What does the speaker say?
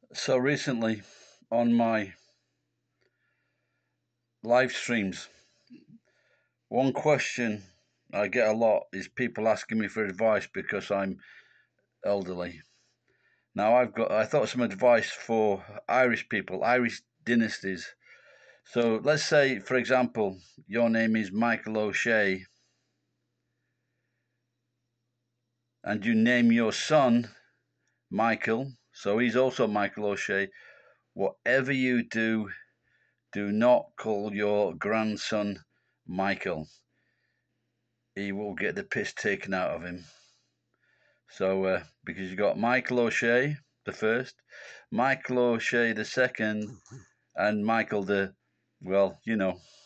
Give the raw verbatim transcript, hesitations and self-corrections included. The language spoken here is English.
So recently on my live streams, one question I get a lot is people asking me for advice because I'm elderly. Now I've got I thought some advice for Irish people, Irish dynasties. So let's say, for example, your name is Michael O'Shea and you name your son Michael, so he's also Michael O'Shea. Whatever you do, do not call your grandson Michael. He will get the piss taken out of him. So, uh, because you got Michael O'Shea, the first, Michael O'Shea, the second, and Michael the, well, you know.